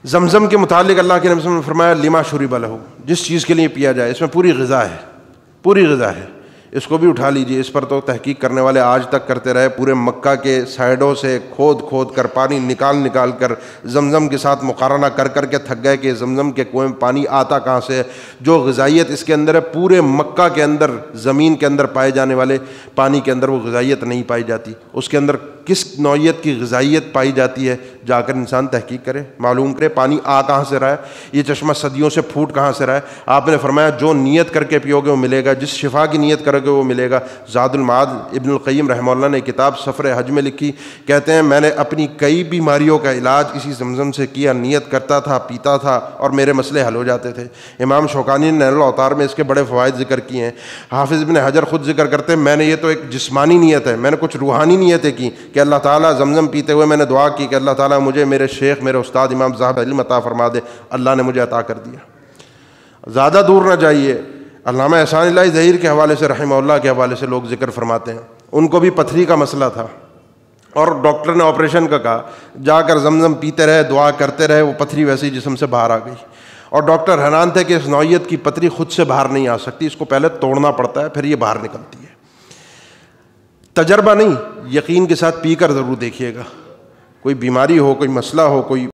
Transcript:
زمزم کے متعلق اللہ کے نبی صلی اللہ علیہ وسلم نے فرمایا لما شرب لہ، جس چیز کے لیے پیا جائے، اس میں پوری غذا ہے، پوری غذا ہے، اس کو بھی اٹھا لیجئے۔ اس پر تو تحقیق کرنے والے آج تک کرتے رہے، پورے مکہ کے سائڈوں سے کھود کھود کر پانی نکال کر زمزم کے ساتھ مقارنہ کر کر کے تھک گئے کہ زمزم کے کنویں میں پانی آتا کہاں سے ہے، جو غذائیت اس کے اندر ہے پورے مکہ کے اندر زمین کے اندر پائے جانے والے پانی کے اندر وہ غذائیت نہیں پائی جاتی۔ اس کے اندر کس نوعیت کی غذائیت پائی جاتی ہے، جا کر انسان تحقیق کرے، معلوم کرے پانی آ کہاں سے رہا ہے، یہ چشمہ صدیوں سے پھوٹ کہاں سے رہا ہے۔ آپ نے فرمایا جو نیت کر کے پیو گے وہ ملے گا، جس شفا کی نیت کرو گے وہ ملے گا۔ زاد المعاد ابن القیم رحمہ اللہ نے کتاب سفر حج میں لکھی، کہتے ہیں میں نے اپنی کئی بیماریوں کا علاج اسی زمزم سے کیا، نیت کرتا تھا، پیتا تھا اور میرے مسئلے حل ہو جاتے تھے۔ امام شوکانی نے نیل الاوطار میں اس کے بڑے فوائد ذکر کیے ہیں۔ حافظ ابن حجر خود ذکر کرتے ہیں میں نے یہ تو ایک جسمانی نیت ہے، میں نے کچھ روحانی نیتیں کی کہ اللہ تعالیٰ زمزم پیتے ہوئے میں نے دعا کی کہ اللہ تعالیٰ مجھے میرے شیخ میرے استاد امام ذہب علم عطا فرما دے، اللہ نے مجھے عطا کر دیا۔ زیادہ دور نہ جائیے، علامہ احسان اللہ ظہیر کے حوالے سے رحمہ اللہ کے حوالے سے لوگ ذکر فرماتے ہیں، ان کو بھی پتھری کا مسئلہ تھا اور ڈاکٹر نے آپریشن کا کہا، جا کر زمزم پیتے رہے، دعا کرتے رہے، وہ پتھری ویسے ہی جسم سے باہر آ گئی، اور ڈاکٹر حیران تھے کہ اس نوعیت کی پتھری خود سے باہر نہیں آ سکتی، اس کو پہلے توڑنا پڑتا ہے پھر یہ باہر نکلتی ہے۔ تجربہ نہیں، یقین کے ساتھ پی کر ضرور دیکھیے گا، کوئی بیماری ہو، کوئی مسئلہ ہو، کوئی